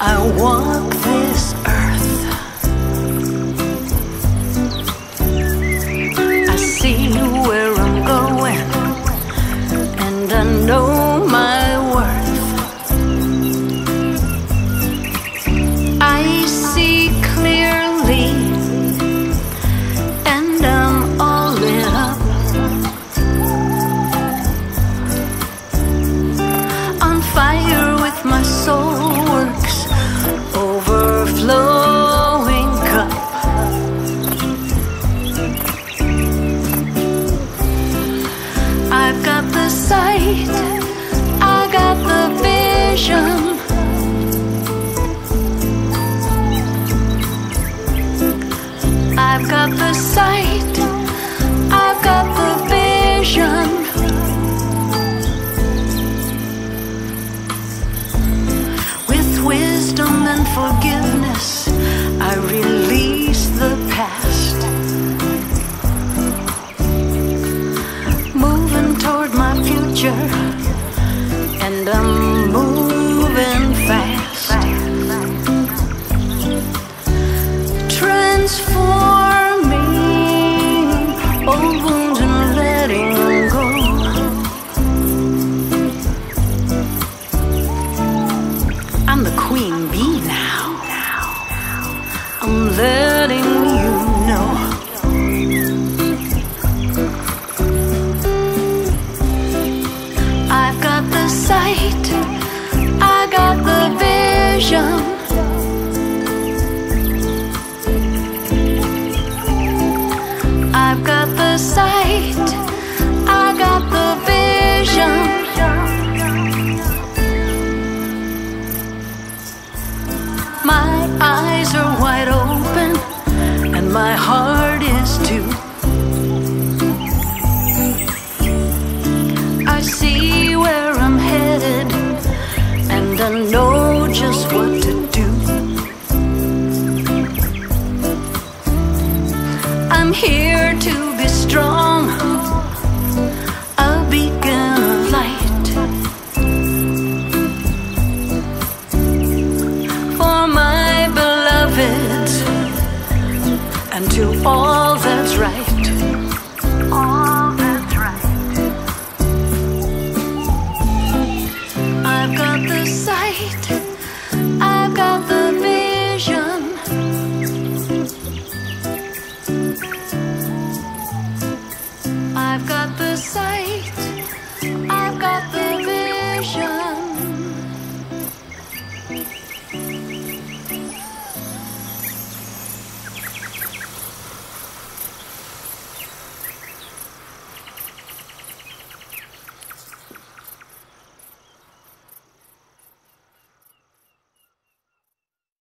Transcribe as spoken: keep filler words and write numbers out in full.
I walk this earth. I see where I'm going, and I know my worth. I see clearly, and I'm all lit up. On fire with my soul works, overflowing cup. I've got the sight, I got the vision. I've got the sight, I've got the vision. With wisdom and forgiveness, I release the past. Moving toward my future, and I'm moving fast. Transforming old wounds and letting go. I'm the queen bee now. I'm letting you know. I've got the sight, I got the vision. I've got the sight, I got the vision. My eyes are wide open, and my heart is too. I see where I'm headed, and I know just what to do. I'm here to be strong, a beacon of light for my beloveds and to all